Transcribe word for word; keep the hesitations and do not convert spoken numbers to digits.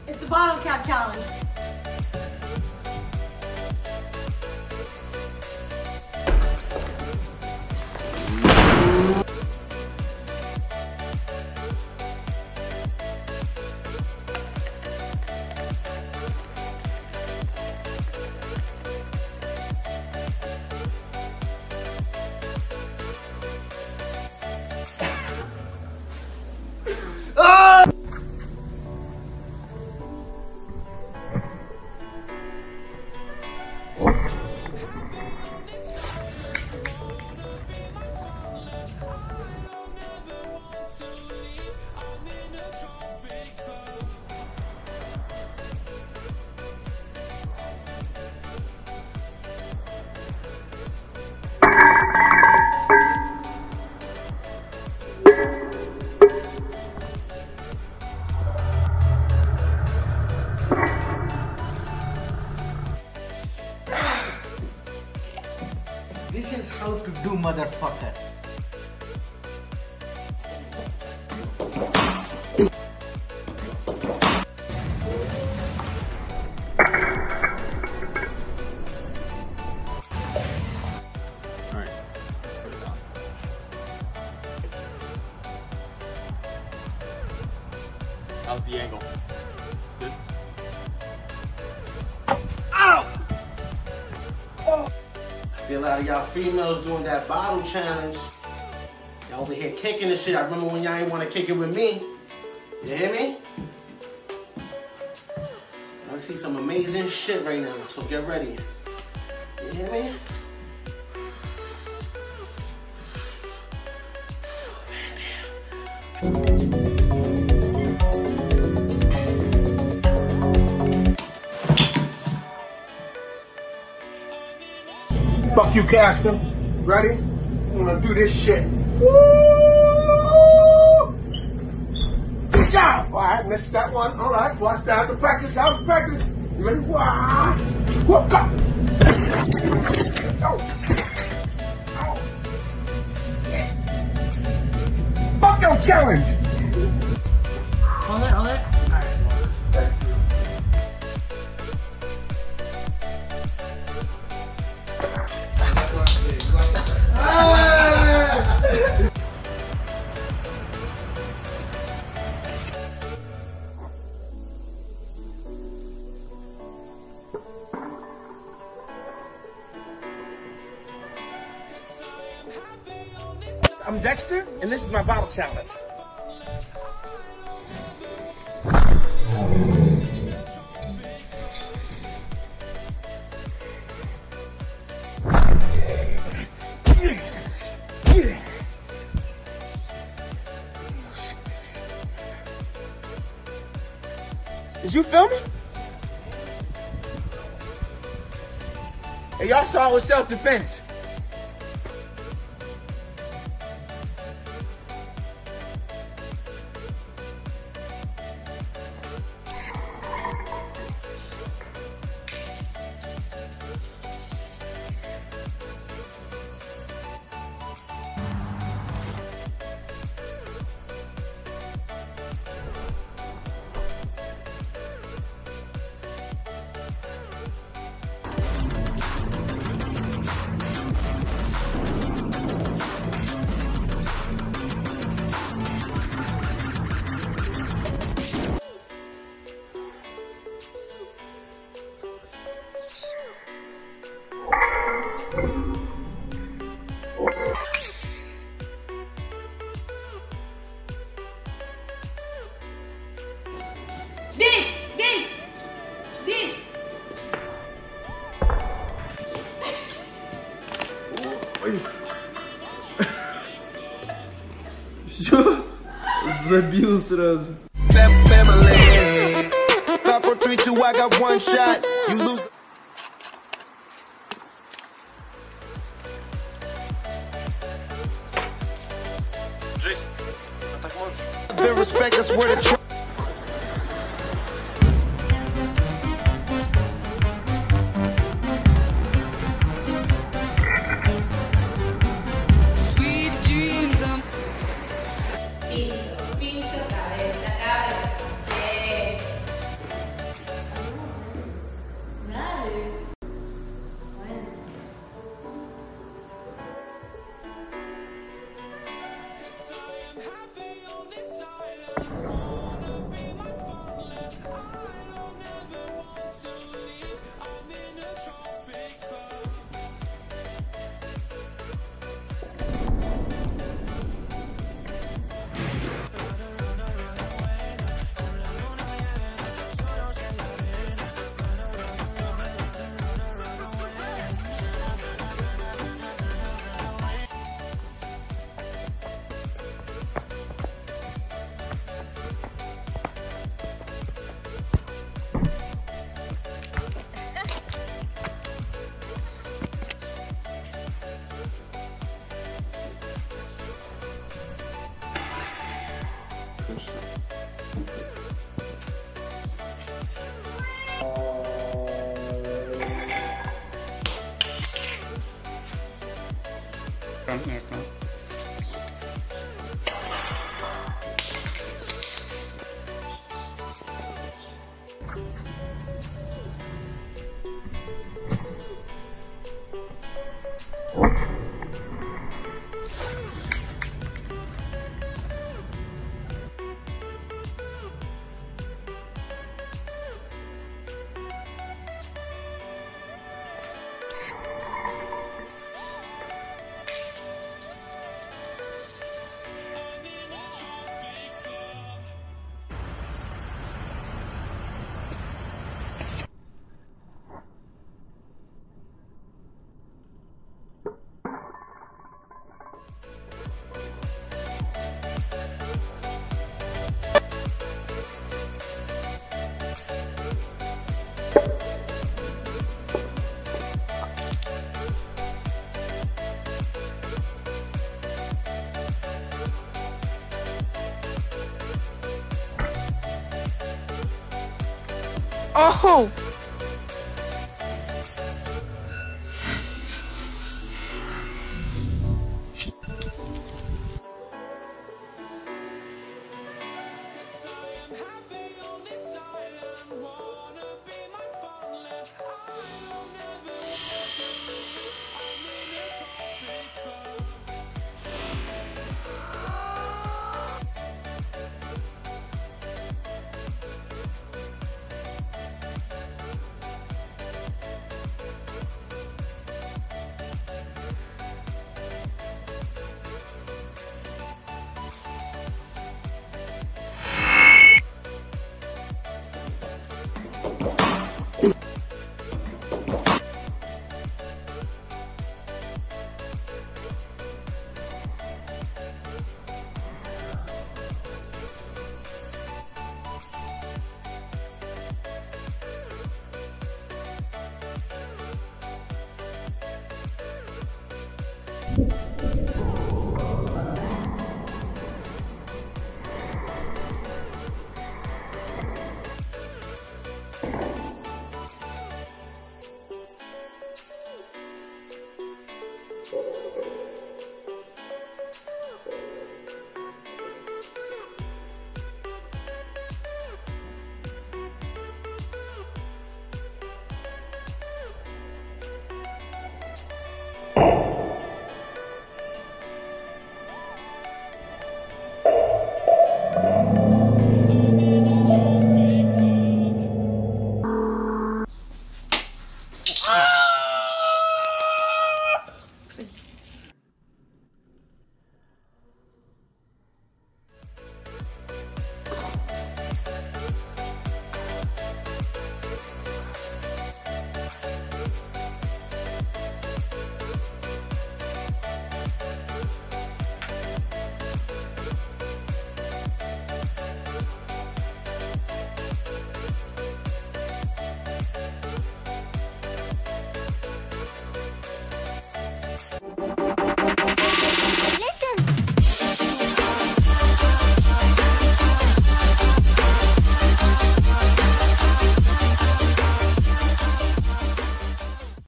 It's the bottle cap challenge. This is how to do, motherfucker. Alright, let's put it on. How's the angle? Good? Ow! Oh! See a lot of y'all females doing that bottle challenge. Y'all over here kicking this shit. I remember when y'all ain't want to kick it with me. You hear me? I see some amazing shit right now, so get ready. You hear me? Fuck you, Casper. Ready? I'm gonna do this shit. Woo! Yeah! Alright, missed that one. Alright, watch that. That was practice. That was practice. You ready? Wah! Whoop up! Oh. Oh. Yeah. Fuck your challenge! Hold it, hold it. I'm Dexter, and this is my bottle challenge. Is you filming? Hey, y'all saw it was self-defense. Dig! Dig! Dig! Что? Забил сразу. Family. Five, four, three, two, I got one shot. You lose. Джейсон, а так можешь? The respect, that's where the tr- Sweet dreams of Piso, piso, cabeza, cabeza. Pronto, né? Pronto. Oh! You